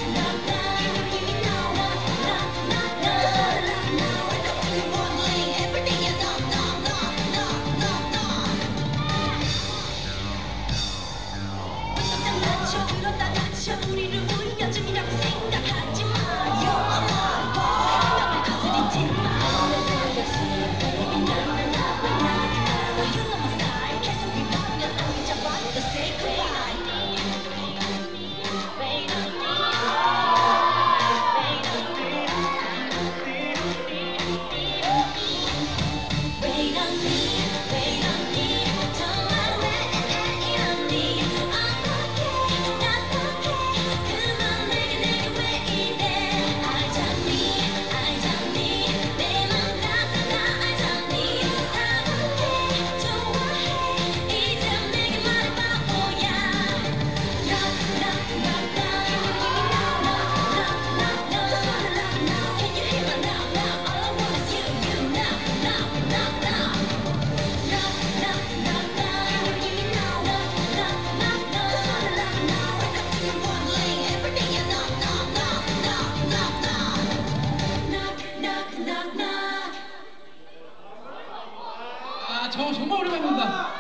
우리를 울려줌이라고 생각하지 마. 명을 거스리지 마. Baby 나나나나나 You know my style. 계속 위반면 안 잡아도 say goodbye. Wait on me. Wait on me. Wait on me. 정말 왜 이러니? 저 정말 오랜만입니다.